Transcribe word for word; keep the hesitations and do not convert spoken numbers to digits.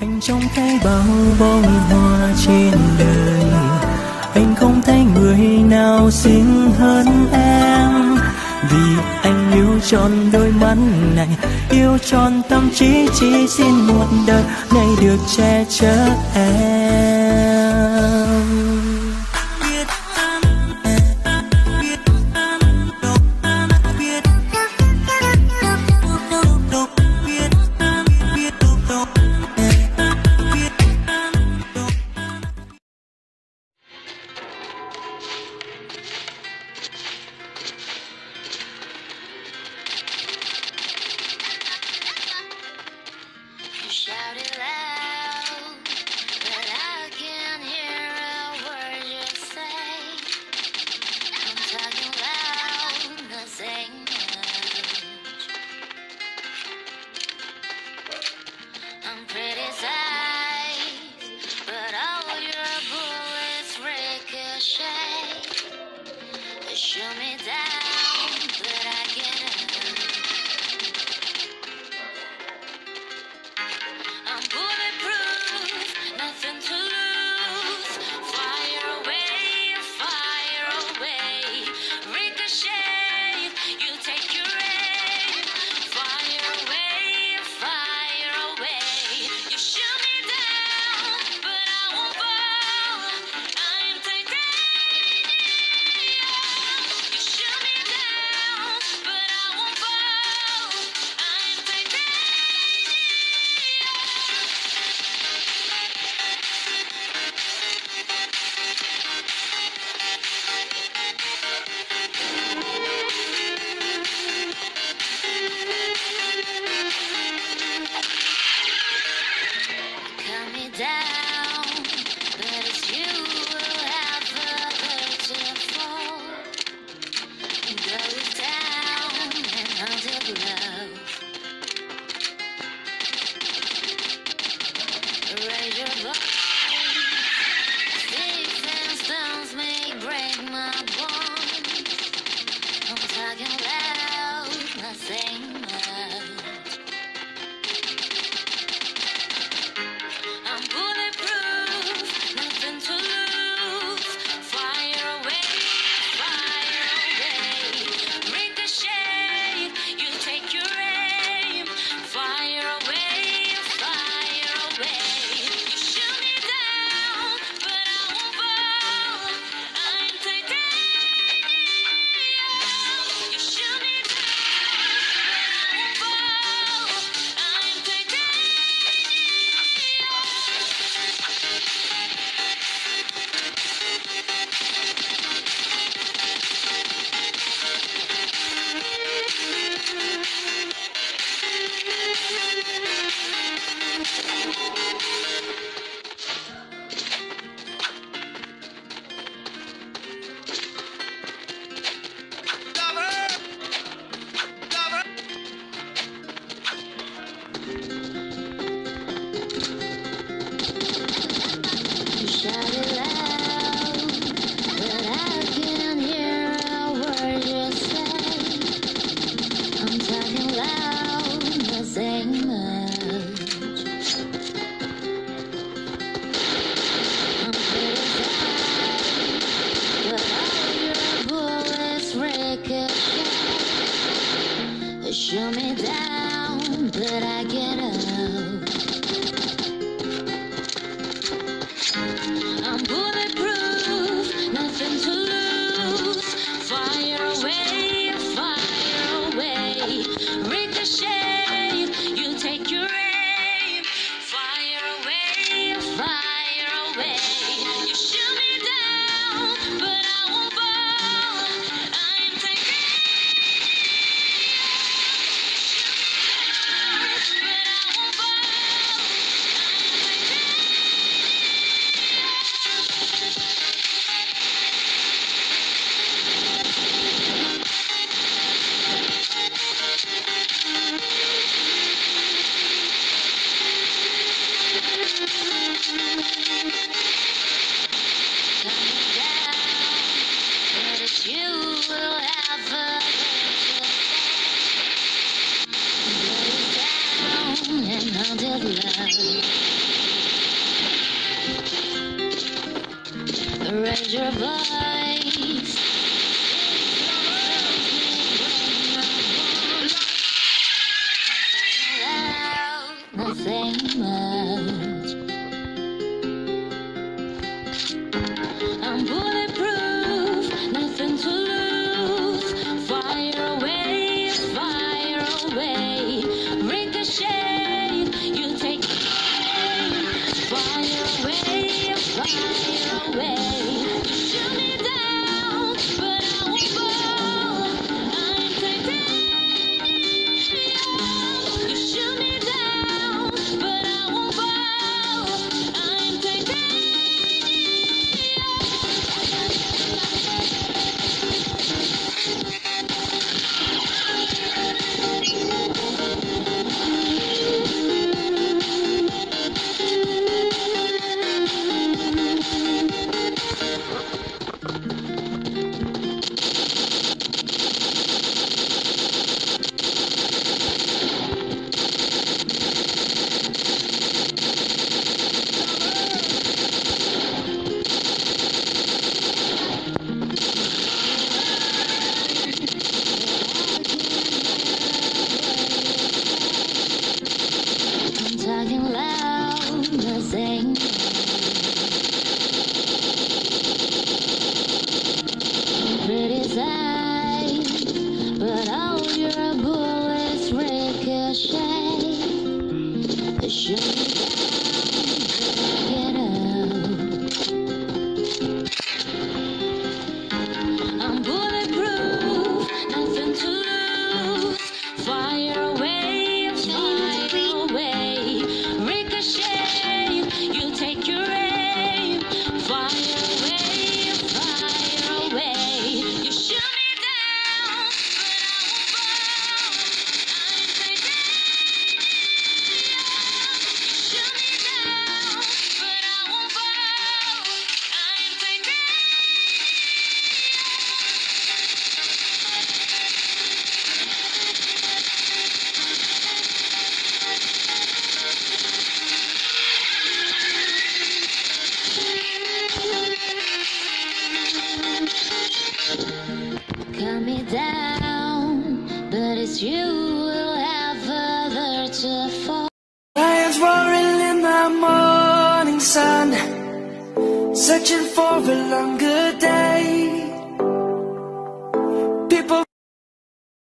Anh trông thấy bao bông hoa trên đời, anh không thấy người nào xinh hơn em. Vì anh yêu trọn đôi mắt này, yêu trọn tâm trí, chỉ xin một đời này được che chở em. And I'll love. raise your voice. Nothing much. I'm bulletproof, nothing to lose. Fire away, fire away. Ricochet, you take aim. Fire away, fire away. You shoot me down, but I won't fall. I'm titanium. You shoot me down, but I won't fall. I'm titanium. I'm talking loud, nothing. Criticize, but all your bullets ricochet. They shoot me down, get up. I'm bulletproof, nothing to lose. Fire away, fire away. Ricochet, you take your aim. Fire away, fire away. You shoot me down, but I won't fall. I'm titanium. You shoot me down, but I won't fall. I'm titanium. Cut me down, but it's you who'll have further to fall. Lions roaring in the morning sun, searching for a longer day.